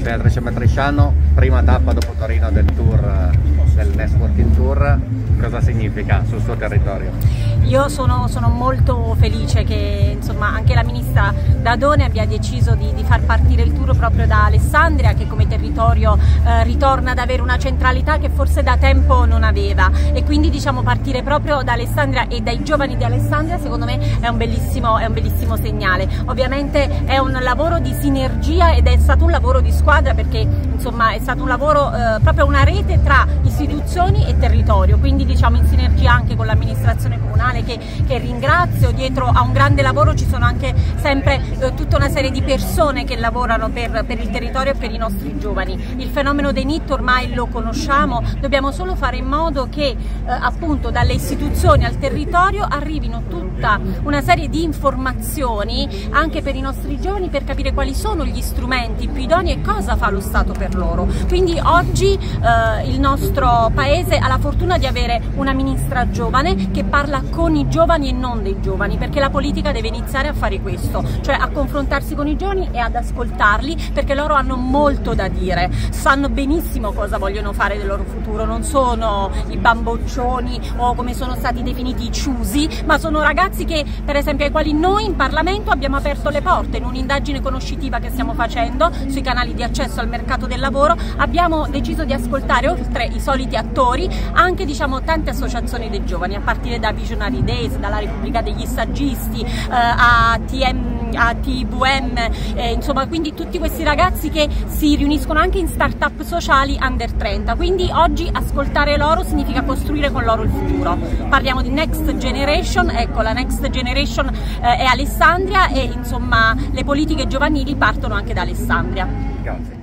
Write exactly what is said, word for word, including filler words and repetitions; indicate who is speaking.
Speaker 1: Senatrice Matrisciano, prima tappa dopo Torino del tour, del Networking Tour, cosa significa sul suo territorio?
Speaker 2: Io sono, sono molto felice che insomma, anche la ministra Dadone abbia deciso di, di far partire il tour proprio da Alessandria, che come territorio eh, ritorna ad avere una centralità che forse da tempo non aveva, e quindi diciamo partire proprio da Alessandria e dai giovani di Alessandria secondo me è un bellissimo, è un bellissimo segnale. Ovviamente è un lavoro di sinergia ed è stato un lavoro di squadra, perché insomma è stato un lavoro eh, proprio una rete tra istituzioni e territorio, quindi diciamo in sinergia anche con l'amministrazione comunale che, che ringrazio. Dietro a un grande lavoro ci sono anche sempre eh, tutta una serie di persone che lavorano per, per il territorio e per i nostri giovani. Il fenomeno dei N I T ormai lo conosciamo, dobbiamo solo fare in modo che eh, appunto dalle istituzioni al territorio arrivino tutta una serie di informazioni anche per i nostri giovani, per capire quali sono gli strumenti più idonei e cosa fa lo Stato per loro. Quindi oggi eh, il nostro Paese ha la fortuna di avere una ministra giovane che parla con i giovani e non dei giovani, perché la politica deve iniziare a fare questo, cioè a confrontarsi con i giovani e ad ascoltarli, perché loro hanno molto da dire, sanno benissimo cosa vogliono fare del loro futuro, non sono i bamboccioni o come sono stati definiti i ciusi, ma sono ragazzi che per esempio ai quali noi in Parlamento abbiamo aperto le porte in un'indagine conoscitiva che stiamo facendo sui canali di accesso al mercato del lavoro. Abbiamo deciso di ascoltare, oltre i soliti attori, anche diciamo tante associazioni dei giovani, a partire da Visionary Days, dalla Repubblica degli Saggisti, eh, a T M, a T V M, eh, insomma, quindi tutti questi ragazzi che si riuniscono anche in start-up sociali under trenta, quindi oggi ascoltare loro significa costruire con loro il futuro. Parliamo di Next Generation, ecco la Next Generation eh, è Alessandria e insomma le politiche giovanili partono anche da Alessandria.
Speaker 1: Grazie.